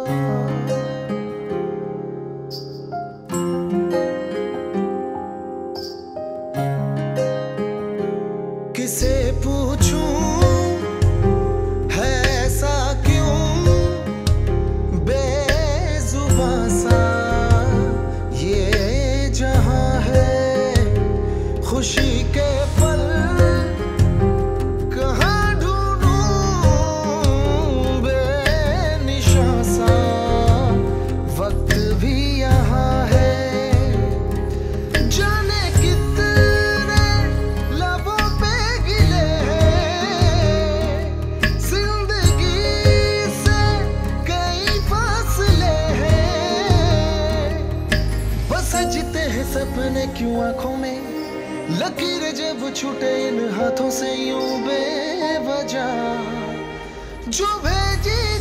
किसे पूछूं है ऐसा क्यों बेजुबां सा ये जहां है, खुशी के पल कहाँ ढूंढूं बेनिशां सा, वक्त भी यहाँ है, जाने कितने लबों पे गिले हैं, जिंदगी से कई फासले हैं, बस सजते हैं सपने क्यों आंखों में, लकीरें जब छूटे इन हाथों से यूं बेवजह, जो भेजी